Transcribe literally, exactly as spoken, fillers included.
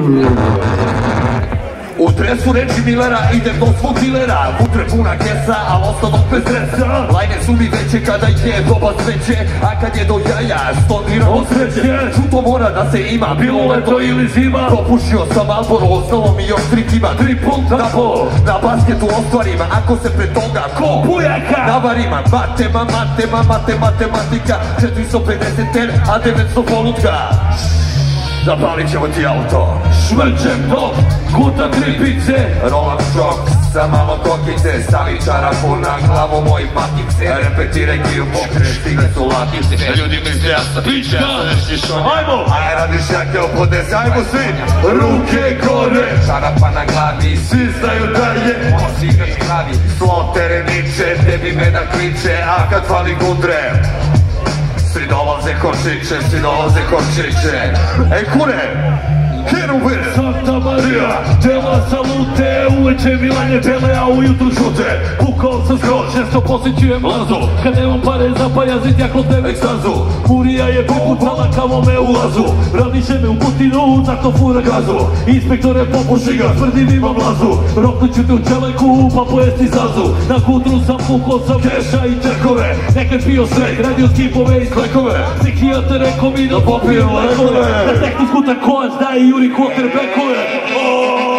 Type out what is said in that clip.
U dresu reči Milera idem do svog dilera. Utre puna kesa, al ostanog bez dresa. Lajne su mi veće kada je doba sveće, a kad je do jaja sto dinamo sreće. Čuto mora da se ima, bilo leto ili zima. Popušio sam Malboro, ostalo mi još tri tima. Tri punta na pol, na basketu ostvarim, ako se pre toga ko bujaka navarima. Matema, matema, mate, matematika, četiristo pedeset ter, a devetsto polutka. Zapalit ćemo ti auto. Švrćem top, kuta tri pice, Rolex šok sa malo kokice. Stavi čarapu na glavu moj matice. Repetiraj kiju pokre, stigne su latice. Ljudi misle ja sam pića, nešto šonja. Ajmo! Aj radiš jake opodese, ajmo svi! Ruke gore, čarapa na glavi, svi znaju da je Osigaš glavi, slotere niče, tebi me da kliče, a kad fali gudre svi dolaze kočiće, svi dolaze kočiće. Ej kure, Kerube, Santa Maria, dela salute, uveče Milanje bele, a ujutru žute. Pukao sam skroz, često posjećujem lazu, kad nemam pare za pajazit, ja kod tebe ekstazu. Murija je priputala kamo me ulazu, radiše me u Putinu, zato fura gazu. Inspektore popuši ga, tvrdim imam lazu, roknut ću te u čeleku, pa pojesti zazu. Na kutru sam pukao sam keša i čekove, nekad pio srek, radio skipove i slekove. Psihijatar rekao mi da popijem lekove, na tehničku takođ daje Juri quarterbackove.